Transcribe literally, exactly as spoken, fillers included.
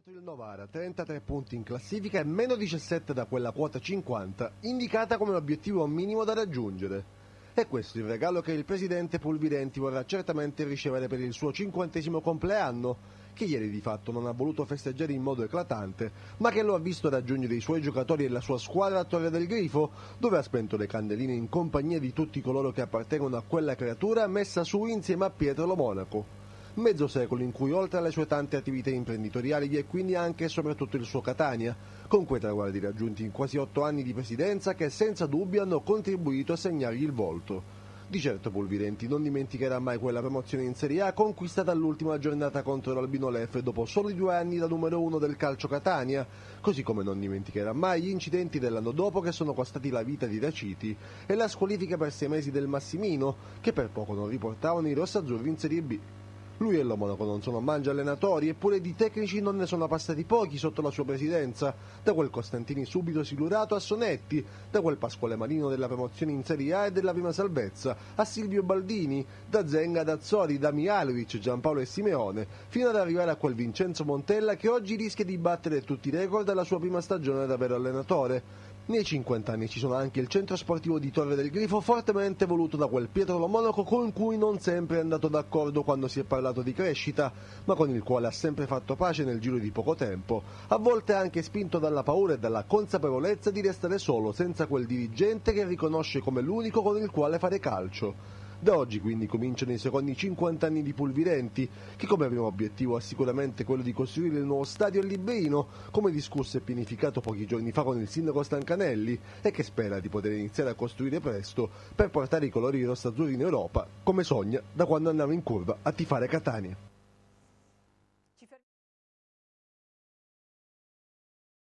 Contro il Novara, trentatré punti in classifica e meno diciassette da quella quota cinquanta, indicata come l'obiettivo minimo da raggiungere. È questo il regalo che il presidente Pulvirenti vorrà certamente ricevere per il suo cinquantesimo compleanno, che ieri di fatto non ha voluto festeggiare in modo eclatante, ma che lo ha visto raggiungere i suoi giocatori e la sua squadra a Torre del Grifo, dove ha spento le candeline in compagnia di tutti coloro che appartengono a quella creatura messa su insieme a Pietro Lo Monaco. Mezzo secolo in cui oltre alle sue tante attività imprenditoriali vi è quindi anche e soprattutto il suo Catania, con quei traguardi raggiunti in quasi otto anni di presidenza che senza dubbio hanno contribuito a segnargli il volto. Di certo Pulvirenti non dimenticherà mai quella promozione in Serie A conquistata all'ultima giornata contro l'Albino Leffe dopo soli due anni da numero uno del calcio Catania, così come non dimenticherà mai gli incidenti dell'anno dopo che sono costati la vita di Raciti e la squalifica per sei mesi del Massimino, che per poco non riportavano i rossazzurri in Serie B. Lui e Lo Monaco non sono mangia allenatori, eppure di tecnici non ne sono passati pochi sotto la sua presidenza, da quel Costantini subito silurato a Sonetti, da quel Pasquale Marino della promozione in Serie A e della prima salvezza, a Silvio Baldini, da Zenga ad Azzori, da Mihalovic, Giampaolo e Simeone, fino ad arrivare a quel Vincenzo Montella che oggi rischia di battere tutti i record alla sua prima stagione da vero allenatore. Nei cinquanta anni ci sono anche il centro sportivo di Torre del Grifo, fortemente voluto da quel Pietro Lo Monaco con cui non sempre è andato d'accordo quando si è parlato di crescita, ma con il quale ha sempre fatto pace nel giro di poco tempo, a volte anche spinto dalla paura e dalla consapevolezza di restare solo senza quel dirigente che riconosce come l'unico con il quale fare calcio. Da oggi quindi cominciano i secondi cinquanta anni di Pulvirenti, che come primo obiettivo ha sicuramente quello di costruire il nuovo stadio Libreino, come discusso e pianificato pochi giorni fa con il sindaco Stancanelli, e che spera di poter iniziare a costruire presto per portare i colori rossazzurri in Europa, come sogna da quando andava in curva a tifare Catania.